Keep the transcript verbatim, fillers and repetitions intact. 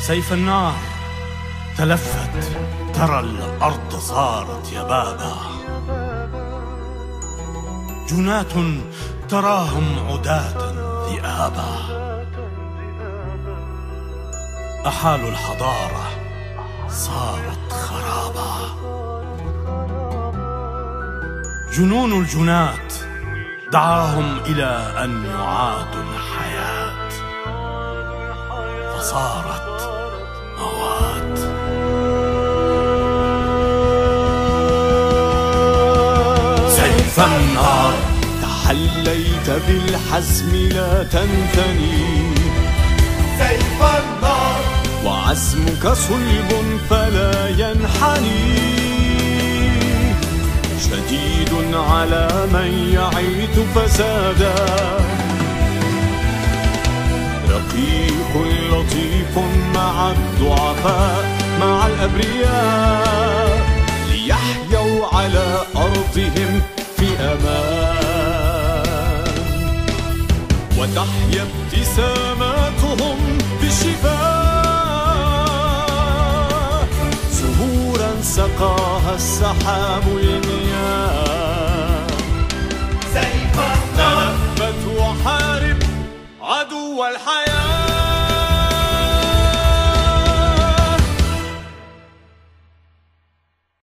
سيف النار تلفت، ترى الأرض صارت يبابا. جنات تراهم عداة ذئابا، أحالوا الحضارة صارت خرابا. جنون الجنات دعاهم إلى أن يعادوا الحياة، فصارت موات. سيف النار تحليت بالحزم لا تنثني، سيف النار وعزمك صلب فلا ينحني. شديد على من يعيث فسادا، رقيق لطيف مع الضعفاء مع الأبرياء، ليحيوا على أرضهم في أمان، وتحيا ابتساماتهم بالشفاء. زهورا سقاها السحاب المياه، سيف النار تلفت وحارب عدو الحياة.